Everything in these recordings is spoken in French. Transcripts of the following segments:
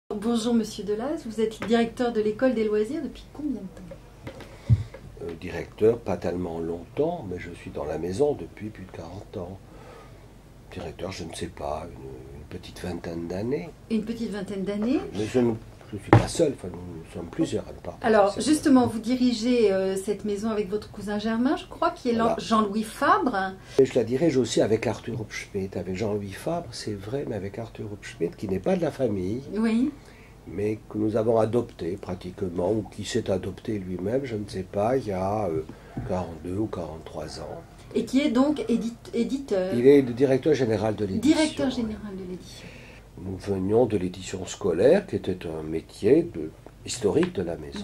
Bonjour Monsieur Delaz, vous êtes directeur de l'école des loisirs depuis combien de temps? Directeur, pas tellement longtemps, mais je suis dans la maison depuis plus de 40 ans. Directeur, je ne sais pas, une petite vingtaine d'années. Une petite vingtaine d'années. Mais je ne suis pas seul, enfin, nous sommes plusieurs à ne pas. Alors justement, vous dirigez cette maison avec votre cousin Germain, je crois, qui est Voilà. Jean-Louis Fabre. Et je la dirige aussi avec Arthur Hupschmidt, avec Jean-Louis Fabre, c'est vrai, mais avec Arthur Hupschmidt, qui n'est pas de la famille, Oui. mais que nous avons adopté pratiquement, ou qui s'est adopté lui-même, je ne sais pas, il y a 42 ou 43 ans. Et qui est donc éditeur. Il est le directeur général de l'édition. Directeur général de l'édition. Nous venions de l'édition scolaire, qui était un métier historique de la maison.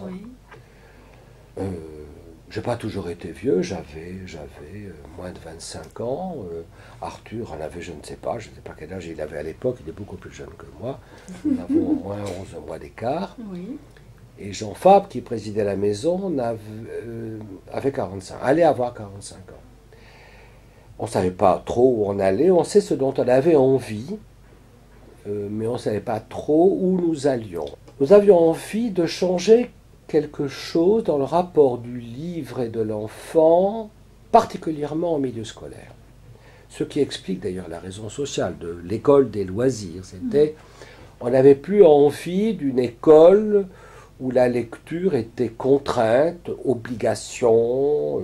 Oui. Je n'ai pas toujours été vieux, j'avais moins de 25 ans. Arthur en avait, je ne sais pas quel âge il avait à l'époque, il est beaucoup plus jeune que moi. Nous avons au moins 11 mois d'écart. Oui. Et Jean Fabre, qui présidait la maison, avait 45, allait avoir 45 ans. On ne savait pas trop où on allait, on sait ce dont on avait envie, mais on ne savait pas trop où nous allions. Nous avions envie de changer quelque chose dans le rapport du livre et de l'enfant, particulièrement en milieu scolaire. Ce qui explique d'ailleurs la raison sociale de l'école des loisirs. C'était, on n'avait plus envie d'une école où la lecture était contrainte, obligation,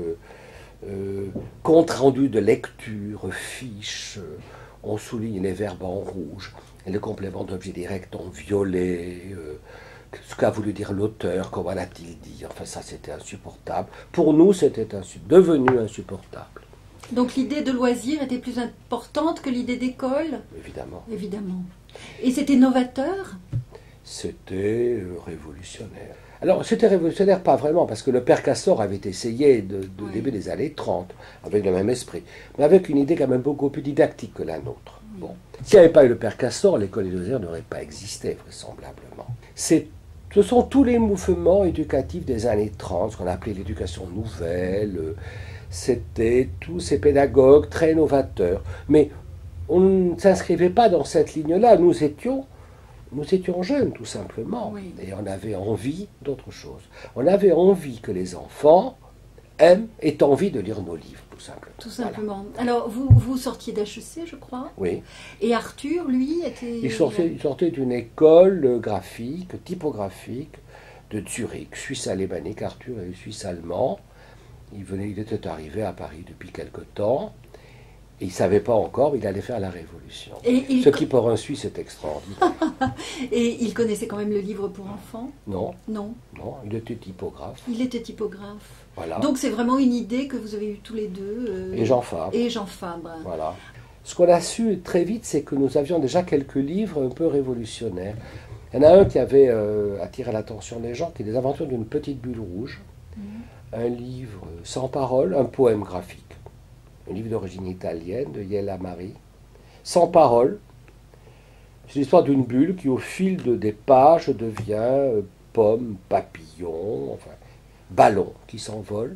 compte rendu de lecture, fiche, on souligne les verbes en rouge, et le complément d'objet direct en violet, ce qu'a voulu dire l'auteur, comment l'a-t-il dit, enfin ça c'était insupportable. Pour nous c'était devenu insupportable. Donc l'idée de loisir était plus importante que l'idée d'école? Évidemment. Évidemment. Et c'était novateur? C'était révolutionnaire. Alors, c'était révolutionnaire, pas vraiment, parce que le père Castor avait essayé Oui. début des années 30, avec le même esprit, mais avec une idée quand même beaucoup plus didactique que la nôtre. Oui. Bon. S'il n'y avait pas eu le père Castor, l'école des loisirs n'aurait pas existé, vraisemblablement. Ce sont tous les mouvements éducatifs des années 30, ce qu'on appelait l'éducation nouvelle, c'était tous ces pédagogues très novateurs. Mais on ne s'inscrivait pas dans cette ligne-là, nous étions jeunes, tout simplement, Oui. et on avait envie d'autre chose. On avait envie que les enfants aient envie de lire nos livres, tout simplement. Tout simplement. Voilà. Alors, vous sortiez d'HEC, je crois. Oui. Et Arthur, lui, était... Il sortait d'une école graphique, typographique, de Zurich, suisse alémanique. Arthur est suisse-allemand. Il était arrivé à Paris depuis quelque temps. Et il ne savait pas encore, il allait faire la Révolution. Ce qui pour un Suisse est extraordinaire. Et il connaissait quand même le livre pour enfants? Non. Non. Non, il était typographe. Il était typographe. Voilà. Donc c'est vraiment une idée que vous avez eue tous les deux. Et Jean Fabre. Et Jean Fabre. Voilà. Ce qu'on a su très vite, c'est que nous avions déjà quelques livres un peu révolutionnaires. Il y en a un qui avait attiré l'attention des gens, qui est Les Aventures d'une petite bulle rouge. Un livre sans parole, un poème graphique. Un livre d'origine italienne, de Yella Marie, sans parole. C'est l'histoire d'une bulle qui, au fil des pages, devient pomme, papillon, enfin, ballon qui s'envole.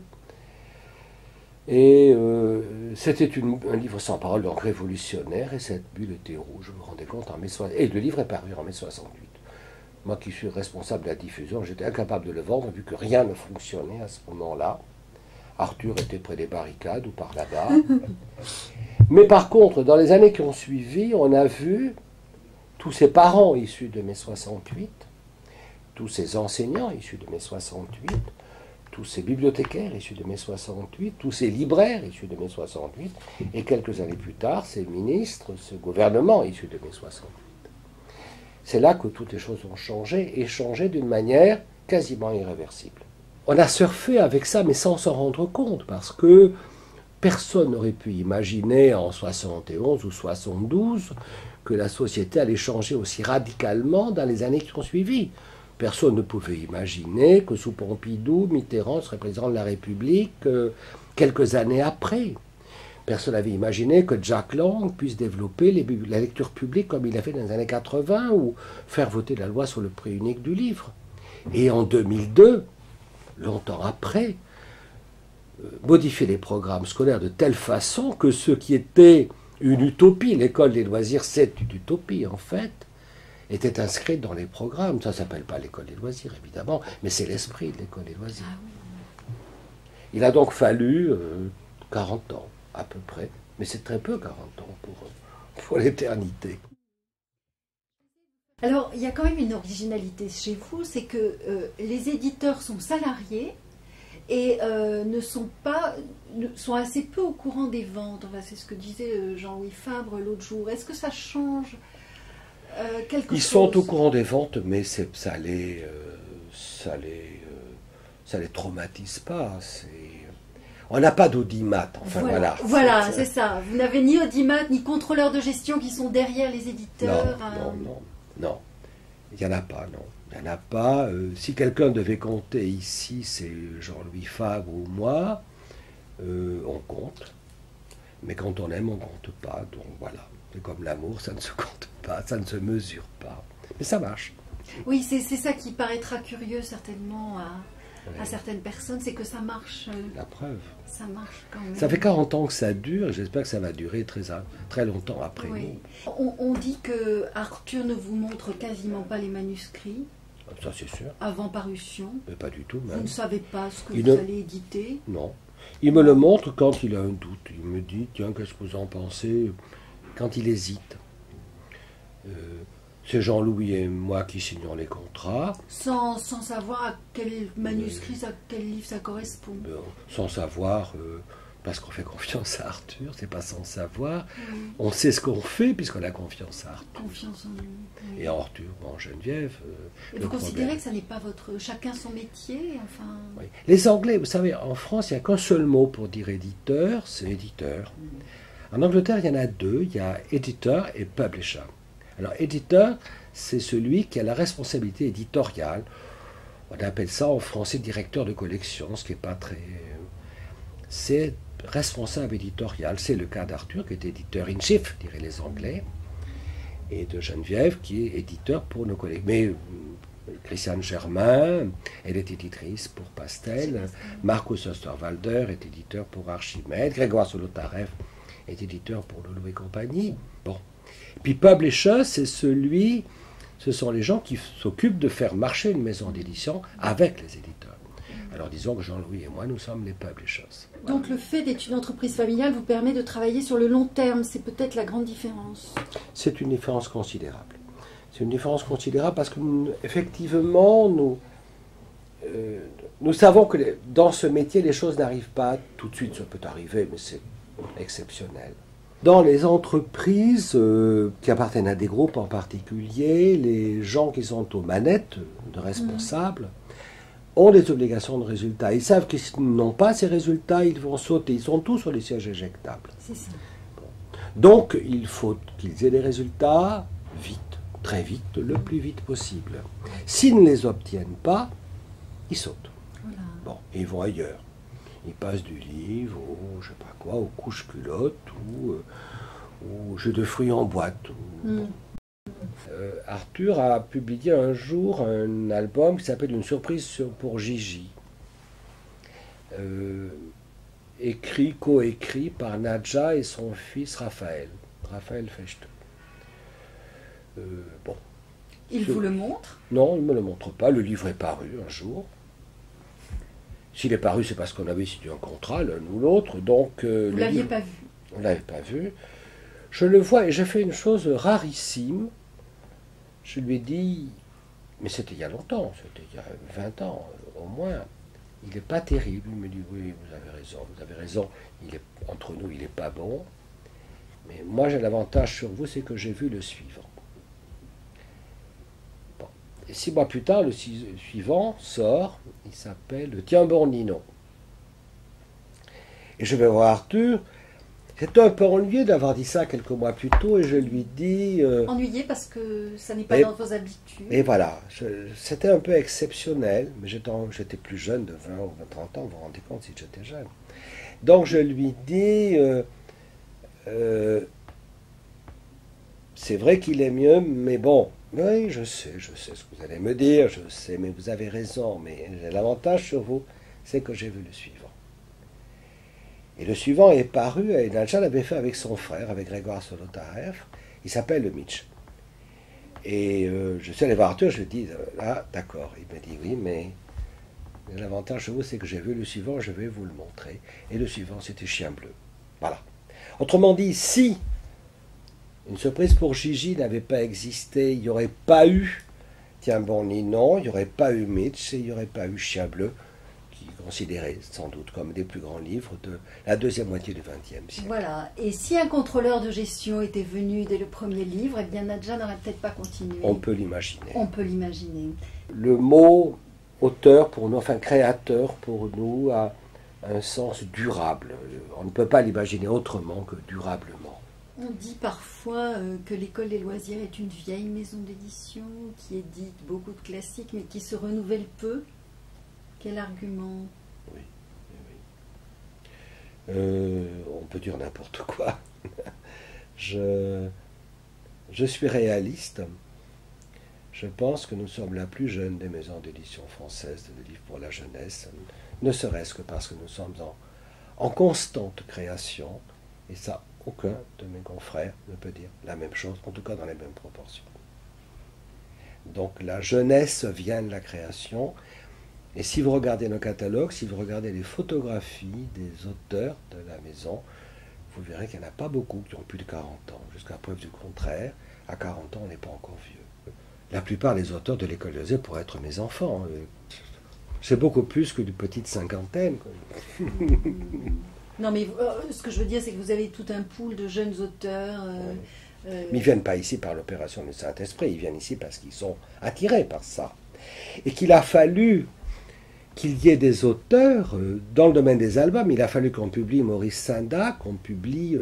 Et c'était un livre sans parole, donc révolutionnaire, et cette bulle était rouge, vous vous rendez compte, en mai 68. Et le livre est paru en mai 68. Moi qui suis responsable de la diffusion, j'étais incapable de le vendre, vu que rien ne fonctionnait à ce moment-là. Arthur était près des barricades ou par là-bas. Mais par contre, dans les années qui ont suivi, on a vu tous ces parents issus de mai 68, tous ces enseignants issus de mai 68, tous ces bibliothécaires issus de mai 68, tous ces libraires issus de mai 68, et quelques années plus tard, ces ministres, ce gouvernement issu de mai 68. C'est là que toutes les choses ont changé, et changé d'une manière quasiment irréversible. On a surfé avec ça, mais sans s'en rendre compte, parce que personne n'aurait pu imaginer en 71 ou 72 que la société allait changer aussi radicalement dans les années qui ont suivi. Personne ne pouvait imaginer que sous Pompidou, Mitterrand serait président de la République quelques années après. Personne n'avait imaginé que Jack Lang puisse développer la lecture publique comme il a fait dans les années 80 ou faire voter la loi sur le prix unique du livre. Et en 2002, longtemps après, modifier les programmes scolaires de telle façon que ce qui était une utopie, l'école des loisirs c'est une utopie en fait, était inscrite dans les programmes. Ça ne s'appelle pas l'école des loisirs, évidemment, mais c'est l'esprit de l'école des loisirs. Ah oui. Il a donc fallu 40 ans, à peu près. Mais c'est très peu, 40 ans, pour l'éternité. Alors, il y a quand même une originalité chez vous, c'est que les éditeurs sont salariés et sont assez peu au courant des ventes. Enfin, c'est ce que disait Jean-Louis Fabre l'autre jour. Est-ce que ça change quelque chose? Ils sont au courant des ventes, mais ça les traumatise pas. On n'a pas d'audimat, enfin voilà. Voilà, c'est ça. Vous n'avez ni audimat, ni contrôleur de gestion qui sont derrière les éditeurs. Non. Il n'y en a pas, non. Il n'y en a pas. Si quelqu'un devait compter ici, c'est Jean-Louis Fabre ou moi, on compte. Mais quand on aime, on ne compte pas. Donc voilà. C'est comme l'amour, ça ne se compte pas, ça ne se mesure pas. Mais ça marche. Oui, c'est ça qui paraîtra curieux certainement à certaines personnes, c'est que ça marche. La preuve. Ça marche quand même. Ça fait 40 ans que ça dure, et j'espère que ça va durer très longtemps après oui. nous. On dit que Arthur ne vous montre quasiment pas les manuscrits. Ça c'est sûr. Avant parution. Mais pas du tout même. Vous ne savez pas ce que vous allez éditer? Non. Il me le montre quand il a un doute. Il me dit, tiens, qu'est-ce que vous en pensez? Quand il hésite. C'est Jean-Louis et moi qui signons les contrats. Sans savoir à quel manuscrit, à quel livre ça correspond. Sans savoir, parce qu'on fait confiance à Arthur, c'est pas sans savoir. Oui. On sait ce qu'on fait puisqu'on a confiance à Arthur. Confiance en lui. Oui. Et en Arthur, en Geneviève. Et vous considérez que ça n'est pas chacun son métier, enfin... Oui. Les Anglais, vous savez, en France, il n'y a qu'un seul mot pour dire éditeur, c'est éditeur. En Angleterre, il y en a deux, il y a éditeur et publisher. Alors, éditeur, c'est celui qui a la responsabilité éditoriale. On appelle ça en français directeur de collection, ce qui n'est pas très... C'est responsable éditorial. C'est le cas d'Arthur, qui est éditeur in chief, diraient les Anglais, et de Geneviève, qui est éditeur pour nos collègues. Mais Christiane Germain, elle est éditrice pour Pastel. Marcus Osterwalder est éditeur pour Archimède. Grégoire Solotarev est éditeur pour Lolo et compagnie. Bon. Puis publisher, ce sont les gens qui s'occupent de faire marcher une maison d'édition avec les éditeurs. Alors disons que Jean-Louis et moi, nous sommes les publishers. Donc le fait d'être une entreprise familiale vous permet de travailler sur le long terme, c'est peut-être la grande différence. C'est une différence considérable. C'est une différence considérable parce que effectivement, nous savons que dans ce métier, les choses n'arrivent pas tout de suite. Ça peut arriver, mais c'est exceptionnel. Dans les entreprises qui appartiennent à des groupes en particulier, les gens qui sont aux manettes de responsables ont des obligations de résultats. Ils savent que s'ils n'ont pas ces résultats, ils vont sauter. Ils sont tous sur les sièges éjectables. C'est ça. Bon. Donc, il faut qu'ils aient des résultats vite, très vite, le plus vite possible. S'ils ne les obtiennent pas, ils sautent. Voilà. Bon, et ils vont ailleurs. Ils passent du livre au, je sais pas quoi, aux couches culottes ou au jeu de fruits en boîte. Arthur a publié un jour un album qui s'appelle Une surprise pour Gigi. Coécrit par Nadja et son fils Raphaël Fechte. Bon. Il vous le montre? Non, il ne me le montre pas. Le livre est paru un jour. S'il est paru, c'est parce qu'on avait signé un contrat, l'un ou l'autre. Donc, vous ne l'aviez pas vu? On ne l'avait pas vu. Je le vois et j'ai fait une chose rarissime. Je lui ai dit, mais c'était il y a longtemps, c'était il y a 20 ans au moins. Il n'est pas terrible. Il me dit, oui, vous avez raison. Entre nous, il n'est pas bon. Mais moi, j'ai l'avantage sur vous, c'est que j'ai vu le suivant. Bon. Et 6 mois plus tard, le suivant sort, il s'appelle Tiens bon Nino. Et je vais voir Arthur. C'était un peu ennuyé d'avoir dit ça quelques mois plus tôt, et je lui dis... Ennuyé parce que ça n'est pas dans vos habitudes. Et voilà, c'était un peu exceptionnel, mais j'étais plus jeune de 20 ou 30 ans, vous vous rendez compte si j'étais jeune. Donc je lui dis... c'est vrai qu'il est mieux, mais bon, oui, je sais ce que vous allez me dire, je sais, mais vous avez raison, mais j'ai l'avantage sur vous, c'est que j'ai vu le suivant. Et le suivant est paru, et Nadja l'avait fait avec son frère, avec Grégoire Solotarev, il s'appelle le Mitch. Et je suis allé voir Arthur, je lui ai dit, là, d'accord. Il m'a dit, oui, mais l'avantage chez vous, c'est que j'ai vu le suivant, je vais vous le montrer. Et le suivant, c'était Chien bleu. Voilà. Autrement dit, si une surprise pour Gigi n'avait pas existé, il n'y aurait pas eu Tiens bon Ninon, il n'y aurait pas eu Mitch et il n'y aurait pas eu Chien bleu, qui est considéré sans doute comme des plus grands livres de la deuxième moitié du XXe siècle. Voilà. Et si un contrôleur de gestion était venu dès le premier livre, eh bien Nadja n'aurait peut-être pas continué. On peut l'imaginer. On peut l'imaginer. Le mot auteur pour nous, enfin créateur pour nous, a un sens durable. On ne peut pas l'imaginer autrement que durablement. On dit parfois que l'École des loisirs est une vieille maison d'édition qui édite beaucoup de classiques mais qui se renouvelle peu. Quel argument? Oui, oui. On peut dire n'importe quoi. Je suis réaliste. Je pense que nous sommes la plus jeune des maisons d'édition françaises de livres pour la jeunesse, ne serait-ce que parce que nous sommes en constante création, et ça, aucun de mes confrères ne peut dire la même chose, en tout cas dans les mêmes proportions. Donc la jeunesse vient de la création, et si vous regardez nos catalogues, si vous regardez les photographies des auteurs de la maison, vous verrez qu'il n'y en a pas beaucoup qui ont plus de 40 ans. Jusqu'à preuve du contraire, à 40 ans, on n'est pas encore vieux. La plupart des auteurs de l'École des loisirs pourraient être mes enfants. C'est beaucoup plus que d'une petite cinquantaine. Non, mais ce que je veux dire, c'est que vous avez tout un pool de jeunes auteurs. Mais ils ne viennent pas ici par l'opération du Saint-Esprit, ils viennent ici parce qu'ils sont attirés par ça. Et qu'il a fallu qu'il y ait des auteurs dans le domaine des albums. Il a fallu qu'on publie Maurice Sendak, qu'on publie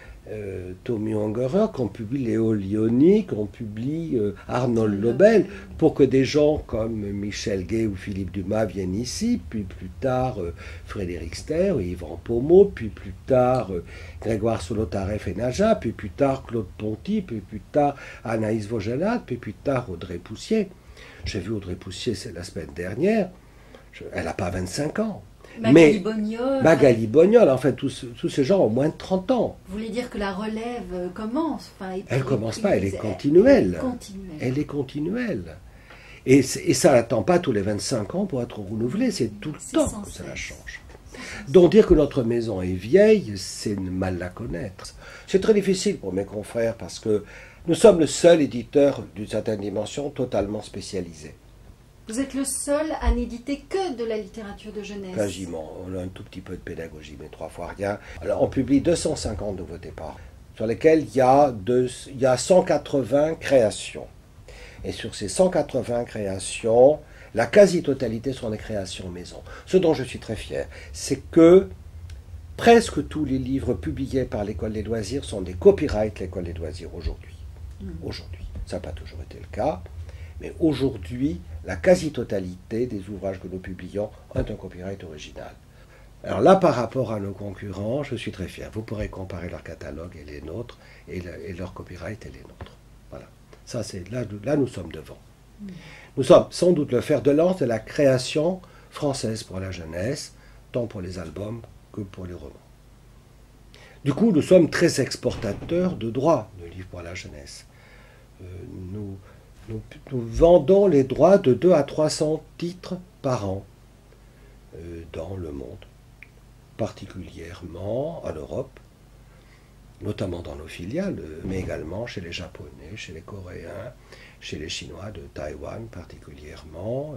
Tommy Ungerer, qu'on publie Léo Lionni, qu'on publie Arnold Lobel, pour que des gens comme Michel Gay ou Philippe Dumas viennent ici, puis plus tard Frédéric Ster, Yvan Pommeau, puis plus tard Grégoire Solotareff et Naja, puis plus tard Claude Ponty, puis plus tard Anaïs Vaugelas, puis plus tard Audrey Poussier. J'ai vu Audrey Poussier la semaine dernière, elle n'a pas 25 ans. Magali Bognol. Magali Bognol, en fait, tous ces gens ont moins de 30 ans. Vous voulez dire que la relève commence? Elle ne commence pas, elle est continuelle. Elle est continuelle. Et ça n'attend pas tous les 25 ans pour être renouvelé, c'est tout le temps que cela change. Donc dire que notre maison est vieille, c'est mal la connaître. C'est très difficile pour mes confrères parce que nous sommes le seul éditeur d'une certaine dimension totalement spécialisé. Vous êtes le seul à n'éditer que de la littérature de jeunesse. Quasiment. On a un tout petit peu de pédagogie, mais 3 fois rien. Alors, on publie 250 nouveautés par an, sur lesquelles il y a 180 créations. Et sur ces 180 créations, la quasi-totalité sont des créations maison. Ce dont je suis très fier, c'est que presque tous les livres publiés par l'École des loisirs sont des copyrights l'École des loisirs aujourd'hui. Aujourd'hui. Ça n'a pas toujours été le cas. Mais aujourd'hui, la quasi-totalité des ouvrages que nous publions ont un copyright original. Alors là, par rapport à nos concurrents, je suis très fier. Vous pourrez comparer leur catalogue et les nôtres, et leur copyright et les nôtres. Voilà. Ça, c'est là, nous sommes devant. Nous sommes sans doute le fer de lance de la création française pour la jeunesse, tant pour les albums que pour les romans. Du coup, nous sommes très exportateurs de droits de livres pour la jeunesse. Nous vendons les droits de 200 à 300 titres par an dans le monde, particulièrement en Europe, notamment dans nos filiales, mais également chez les Japonais, chez les Coréens, chez les Chinois de Taïwan particulièrement,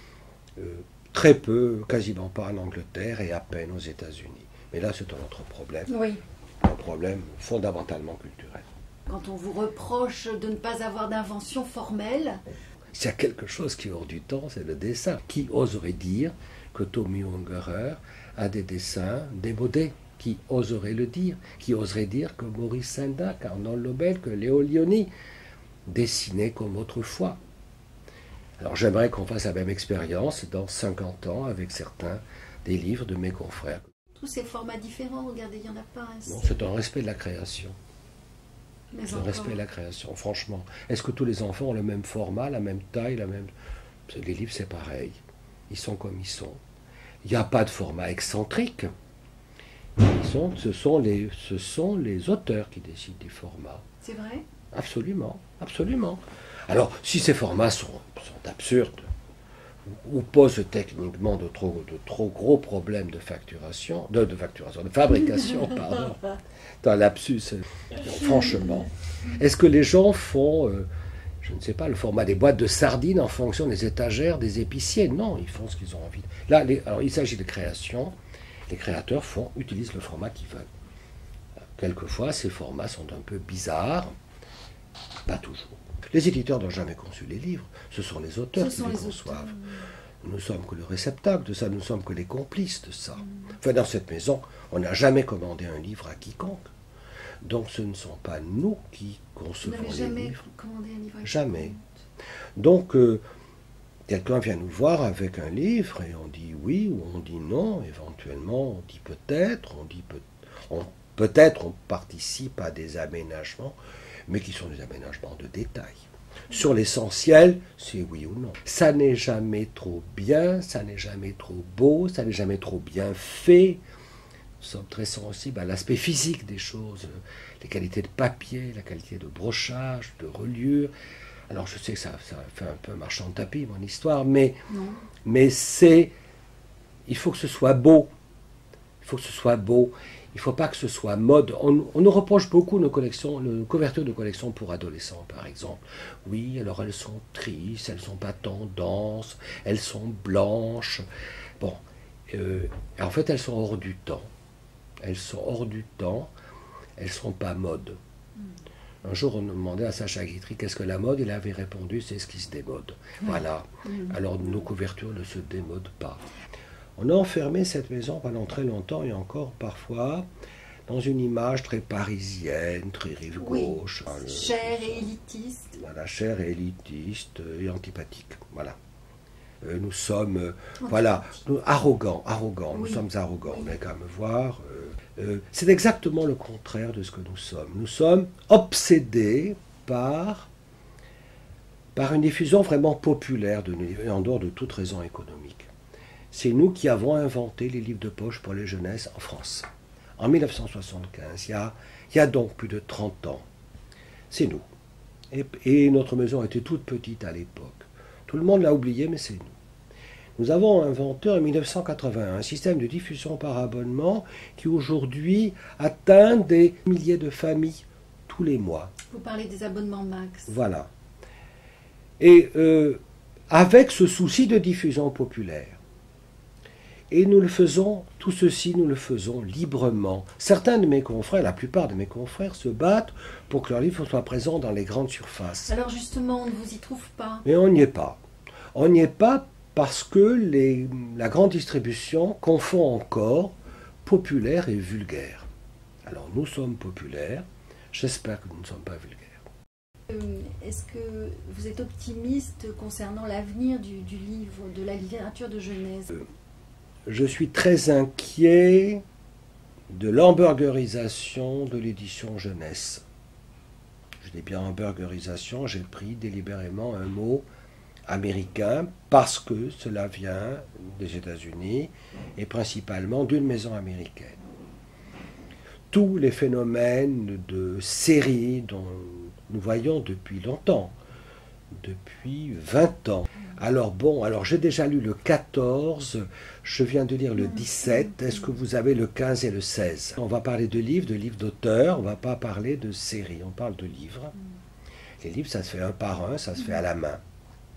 très peu, quasiment pas en Angleterre et à peine aux États-Unis. Mais là, c'est un autre problème, oui. Un problème fondamentalement culturel. Quand on vous reproche de ne pas avoir d'invention formelle. S'il y a quelque chose qui est hors du temps, c'est le dessin. Qui oserait dire que Tommy Ungerer a des dessins démodés? Qui oserait le dire? Qui oserait dire que Maurice Sendak, Arnold Lobel, que Léo Lionni dessinaient comme autrefois? Alors j'aimerais qu'on fasse la même expérience dans 50 ans avec certains des livres de mes confrères. Tous ces formats différents, regardez, il n'y en a pas ainsi. Non, c'est un respect de la création. Mais Le respect de la création, franchement. Est-ce que tous les enfants ont le même format, la même taille, la même... Les livres, c'est pareil. Ils sont comme ils sont. Il n'y a pas de format excentrique. Ce sont les auteurs qui décident des formats. C'est vrai? Absolument, absolument. Alors, si ces formats sont absurdes, ou posent techniquement de trop gros problèmes de facturation, de fabrication, pardon, dans lapsus, franchement, est-ce que les gens font, je ne sais pas, le format des boîtes de sardines en fonction des étagères des épiciers? Non, ils font ce qu'ils ont envie. Là, alors, il s'agit de création. Les créateurs utilisent le format qu'ils veulent. Quelquefois, ces formats sont un peu bizarres, pas toujours. Les éditeurs n'ont jamais conçu les livres, ce sont les auteurs qui les conçoivent. Nous ne sommes que le réceptacle de ça, nous ne sommes que les complices de ça. Enfin, dans cette maison, on n'a jamais commandé un livre à quiconque. Donc ce ne sont pas nous qui concevons les livres. Vous n'avez jamais commandé un livre à quiconque? Jamais. Donc, quelqu'un vient nous voir avec un livre et on dit oui ou on dit non, éventuellement on dit peut-être, peut-être on participe à des aménagements, mais qui sont des aménagements de détail. Sur l'essentiel, c'est oui ou non. Ça n'est jamais trop bien, ça n'est jamais trop beau, ça n'est jamais trop bien fait. Nous sommes très sensibles à l'aspect physique des choses, les qualités de papier, la qualité de brochage, de reliure. Alors je sais que ça fait un peu marchand de tapis, mon histoire, mais il faut que ce soit beau. Il faut que ce soit beau. Il ne faut pas que ce soit mode. On nous reproche beaucoup nos couvertures de collections pour adolescents, par exemple. Oui, alors elles sont tristes, elles ne sont pas tendances, elles sont blanches. Bon, en fait, elles sont hors du temps. Elles sont hors du temps, elles ne sont pas mode. Un jour, on nous demandait à Sacha Guitry qu'est-ce que la mode. Il avait répondu, c'est ce qui se démode. Voilà. Alors, nos couvertures ne se démodent pas. On a enfermé cette maison pendant très longtemps et encore parfois dans une image très parisienne, très rive gauche. Chère et élitiste. Voilà, chère et élitiste et antipathique. Voilà. Nous sommes, voilà, arrogants. Nous sommes arrogants. On n'a qu'à me voir. C'est exactement le contraire de ce que nous sommes. Nous sommes obsédés par une diffusion vraiment populaire de nos livres, en dehors de toute raison économique. C'est nous qui avons inventé les livres de poche pour les jeunesses en France. En 1975, il y a donc plus de 30 ans. C'est nous. Et notre maison était toute petite à l'époque. Tout le monde l'a oublié, mais c'est nous. Nous avons inventé en 1981 un système de diffusion par abonnement qui aujourd'hui atteint des milliers de familles tous les mois. Vous parlez des abonnements Max. Voilà. Et avec ce souci de diffusion populaire. Et nous le faisons, tout ceci, nous le faisons librement. Certains de mes confrères, la plupart de mes confrères, se battent pour que leurs livres soient présents dans les grandes surfaces. Alors justement, on ne vous y trouve pas. Mais on n'y est pas. On n'y est pas parce que la grande distribution confond encore populaire et vulgaire. Alors nous sommes populaires, j'espère que nous ne sommes pas vulgaires. Est-ce que vous êtes optimiste concernant l'avenir du livre, de la littérature de jeunesse? Je suis très inquiet de l'hamburgerisation de l'édition jeunesse. Je dis bien hamburgerisation, j'ai pris délibérément un mot américain parce que cela vient des États-Unis et principalement d'une maison américaine. Tous les phénomènes de séries dont nous voyons depuis longtemps, depuis 20 ans. Alors j'ai déjà lu le 14, je viens de lire le 17, est-ce que vous avez le 15 et le 16? On va parler de livres d'auteurs, on ne va pas parler de séries, on parle de livres. Les livres, ça se fait un par un, ça se fait à la main,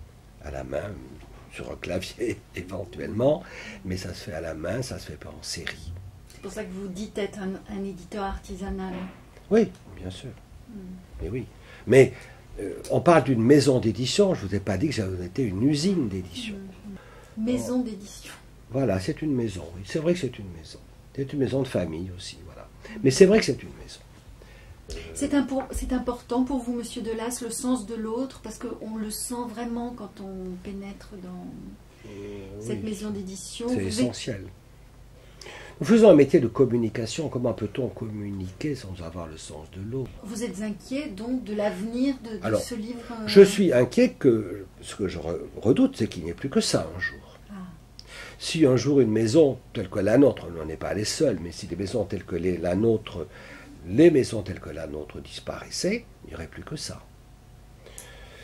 sur un clavier éventuellement, mais ça se fait à la main, ça se fait pas en série. C'est pour ça que vous dites être un éditeur artisanal. Oui, bien sûr. Mais oui. Mais on parle d'une maison d'édition, je ne vous ai pas dit que j'avais été une usine d'édition. Maison d'édition. Voilà, c'est une maison. Oui. C'est vrai que c'est une maison. C'est une maison de famille aussi, voilà. Mais c'est vrai que c'est une maison. C'est important pour vous, Monsieur Delas, le sens de l'autre, parce qu'on le sent vraiment quand on pénètre dans cette maison d'édition. C'est essentiel. Nous faisons un métier de communication. Comment peut-on communiquer sans avoir le sens de l'autre? Vous êtes inquiet donc de l'avenir de ce livre? Je suis inquiet que ce que je redoute, c'est qu'il n'y ait plus que ça un jour. Si un jour une maison telle que la nôtre, on n'en est pas les seuls, mais si des maisons telles que la nôtre, les maisons telles que la nôtre disparaissaient, il n'y aurait plus que ça.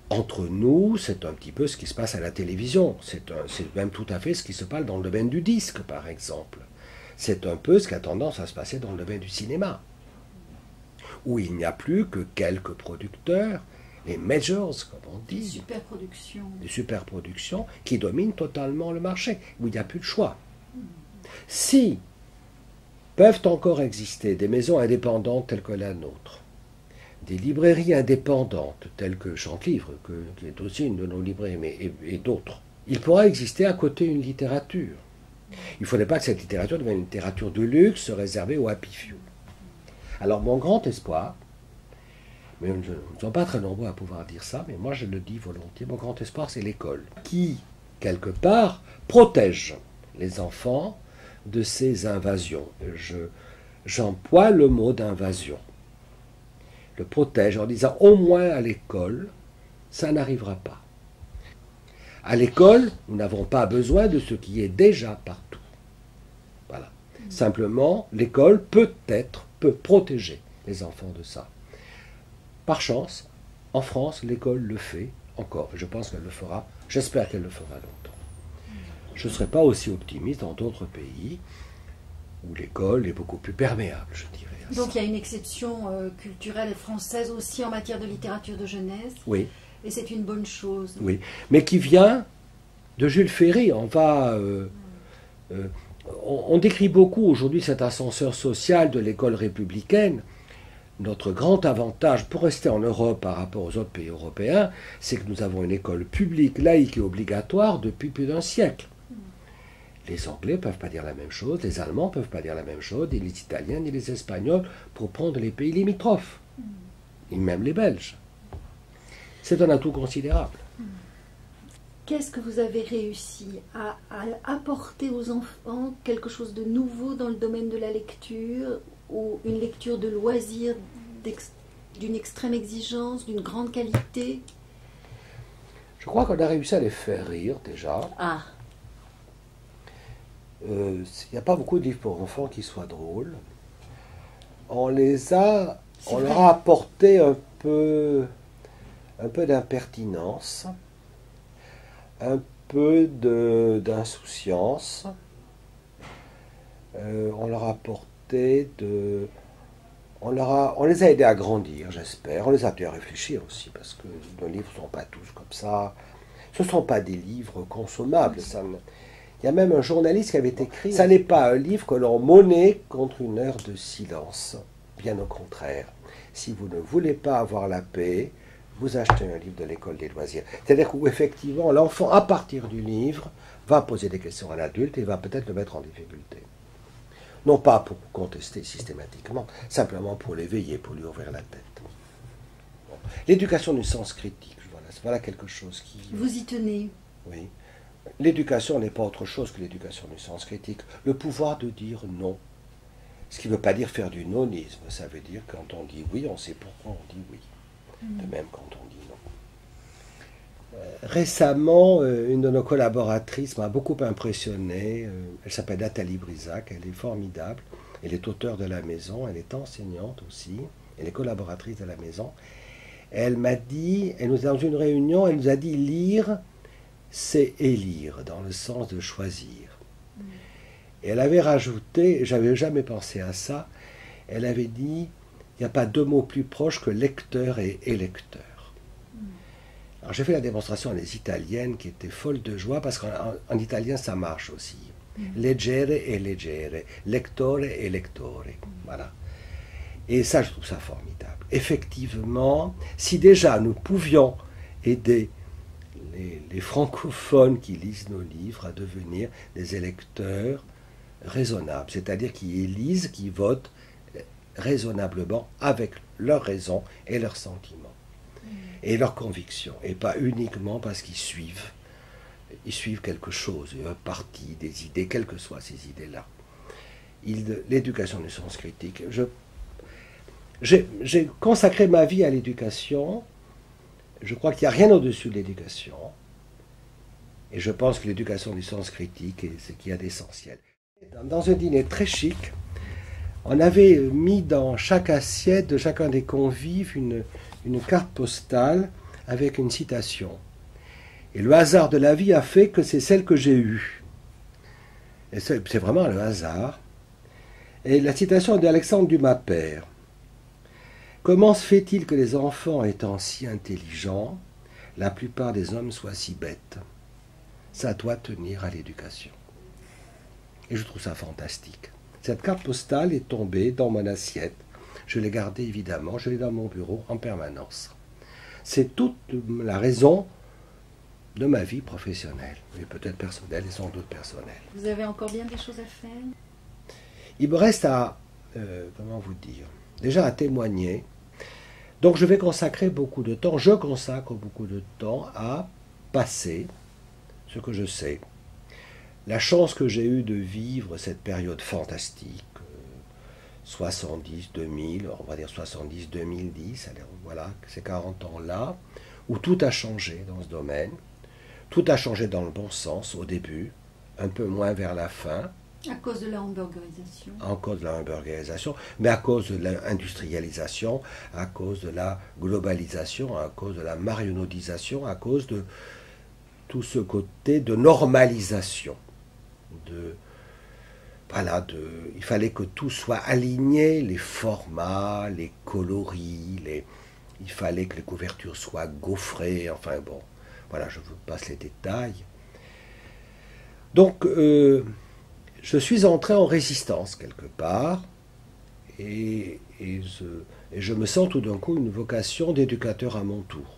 Entre nous, c'est un petit peu ce qui se passe à la télévision. C'est même tout à fait ce qui se passe dans le domaine du disque, par exemple. C'est un peu ce qui a tendance à se passer dans le domaine du cinéma, où il n'y a plus que quelques producteurs, les majors, comme on dit, des superproductions, qui dominent totalement le marché, où il n'y a plus de choix. Si peuvent encore exister des maisons indépendantes telles que la nôtre, des librairies indépendantes telles que Chantelivre, qui est aussi une de nos librairies, et d'autres, il pourra exister à côté une littérature. Il ne faudrait pas que cette littérature devienne une littérature de luxe réservée aux happy few. Alors mon grand espoir, mais nous ne sommes pas très nombreux à pouvoir dire ça, mais moi je le dis volontiers, mon grand espoir c'est l'école, qui, quelque part, protège les enfants de ces invasions. J'emploie le mot d'invasion. Le protège en disant au moins à l'école, ça n'arrivera pas. À l'école, nous n'avons pas besoin de ce qui est déjà partout. Voilà. Simplement, l'école peut protéger les enfants de ça. Par chance, en France, l'école le fait encore. Je pense qu'elle le fera. J'espère qu'elle le fera longtemps. Je ne serai pas aussi optimiste dans d'autres pays où l'école est beaucoup plus perméable, je dirais. Donc il y a une exception culturelle française aussi en matière de littérature de jeunesse. Oui. Et c'est une bonne chose. Oui, mais qui vient de Jules Ferry. On décrit beaucoup aujourd'hui cet ascenseur social de l'école républicaine. Notre grand avantage pour rester en Europe par rapport aux autres pays européens, c'est que nous avons une école publique, laïque et obligatoire depuis plus d'un siècle. Les Anglais ne peuvent pas dire la même chose, les Allemands ne peuvent pas dire la même chose, ni les Italiens, ni les Espagnols, pour prendre les pays limitrophes, et même les Belges. C'est un atout considérable. Qu'est-ce que vous avez réussi à apporter aux enfants quelque chose de nouveau dans le domaine de la lecture, ou une lecture de loisir d'une extrême exigence, d'une grande qualité? Je crois qu'on a réussi à les faire rire déjà. Ah. Il n'y a pas beaucoup de livres pour enfants qui soient drôles. On leur a apporté un peu d'impertinence, un peu d'insouciance. On leur a apporté on les a aidés à grandir, j'espère. On les a aidés à réfléchir aussi, parce que nos livres ne sont pas tous comme ça. Ce ne sont pas des livres consommables. Il y a même un journaliste qui avait écrit « Ça n'est pas un livre que l'on monnaie contre une heure de silence. Bien au contraire. Si vous ne voulez pas avoir la paix, vous achetez un livre de l'école des loisirs. » C'est-à-dire qu'effectivement, l'enfant, à partir du livre, va poser des questions à l'adulte et va peut-être le mettre en difficulté. Non pas pour contester systématiquement, simplement pour l'éveiller, pour lui ouvrir la tête. Bon. L'éducation du sens critique, voilà quelque chose qui... Vous y tenez? Oui. L'éducation n'est pas autre chose que l'éducation du sens critique. Le pouvoir de dire non. Ce qui ne veut pas dire faire du nonisme. Ça veut dire quand on dit oui, on sait pourquoi on dit oui. De même quand on dit non. Récemment, une de nos collaboratrices m'a beaucoup impressionné. Elle s'appelle Nathalie Brisac. Elle est formidable. Elle est auteure de la maison. Elle est enseignante aussi. Elle est collaboratrice de la maison. Elle m'a dit, dans une réunion, elle nous a dit lire, c'est élire, dans le sens de choisir. Et elle avait rajouté, j'avais jamais pensé à ça, elle avait dit, il n'y a pas deux mots plus proches que lecteur et électeur. Alors j'ai fait la démonstration à les italiennes qui étaient folles de joie, parce qu'en italien ça marche aussi. Leggere et leggere, lectore et lectore. Voilà. Et ça, je trouve ça formidable. Effectivement, si déjà nous pouvions aider les francophones qui lisent nos livres à devenir des électeurs raisonnables, c'est-à-dire qui lisent, qui votent raisonnablement avec leurs raisons et leurs sentiments et leurs convictions, et pas uniquement parce qu'ils suivent quelque chose, un parti, des idées, quelles que soient ces idées-là. L'éducation du sens critique, j'ai consacré ma vie à l'éducation. Je crois qu'il n'y a rien au-dessus de l'éducation. Et je pense que l'éducation du sens critique est ce qu'il y a d'essentiel. Dans un dîner très chic, on avait mis dans chaque assiette de chacun des convives une carte postale avec une citation. Et le hasard de la vie a fait que c'est celle que j'ai eue. Et c'est vraiment le hasard. Et la citation est d'Alexandre Dumas père. Comment se fait-il que les enfants étant si intelligents, la plupart des hommes soient si bêtes? Ça doit tenir à l'éducation. Et je trouve ça fantastique. Cette carte postale est tombée dans mon assiette. Je l'ai gardée évidemment, je l'ai dans mon bureau en permanence. C'est toute la raison de ma vie professionnelle, et peut-être personnelle et sans doute personnelle. Vous avez encore bien des choses à faire? Il me reste à, comment vous dire, déjà à témoigner. Donc je vais consacrer beaucoup de temps, je consacre beaucoup de temps à passer ce que je sais. La chance que j'ai eue de vivre cette période fantastique, 70, 2000, on va dire 70, 2010, voilà, ces 40 ans-là, où tout a changé dans ce domaine. Tout a changé dans le bon sens au début, un peu moins vers la fin. À cause de la hamburgerisation. À cause de la hamburgerisation, mais à cause de l'industrialisation, à cause de la globalisation, à cause de la marionnetisation, à cause de tout ce côté de normalisation. Il fallait que tout soit aligné, les formats, les coloris, il fallait que les couvertures soient gaufrées, enfin bon. Voilà, je vous passe les détails. Donc, je suis entré en résistance quelque part, et je me sens tout d'un coup une vocation d'éducateur à mon tour.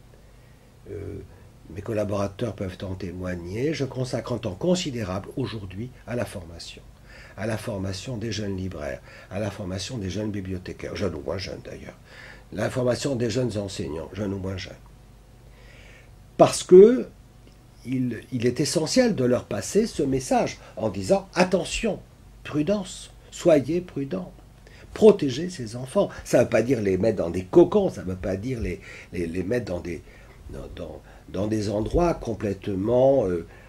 Mes collaborateurs peuvent en témoigner. Je consacre un temps considérable aujourd'hui à la formation des jeunes libraires, à la formation des jeunes bibliothécaires, jeunes ou moins jeunes d'ailleurs, la formation des jeunes enseignants, jeunes ou moins jeunes. Parce que il est essentiel de leur passer ce message en disant « Attention, prudence, soyez prudents, protégez ces enfants ». Ça ne veut pas dire les mettre dans des cocons, ça ne veut pas dire les mettre dans des endroits complètement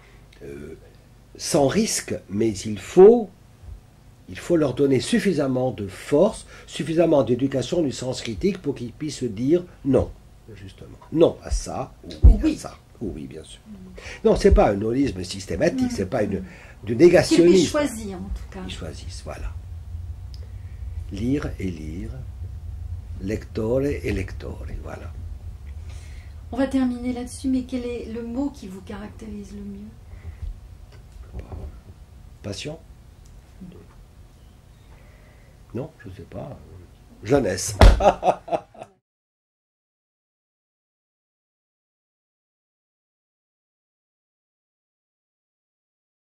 sans risque, mais il faut leur donner suffisamment de force, suffisamment d'éducation du sens critique pour qu'ils puissent dire non. Justement. Non à ça, ou oui à ça. Ou oui, bien sûr. Non, ce n'est pas un holisme systématique, ce n'est pas du négationnisme. Qu'ils choisissent, en tout cas. Ils choisissent, voilà. Lire et lire, lectore et lectore, voilà. On va terminer là-dessus, mais quel est le mot qui vous caractérise le mieux? Passion? Non, je ne sais pas. Jeunesse.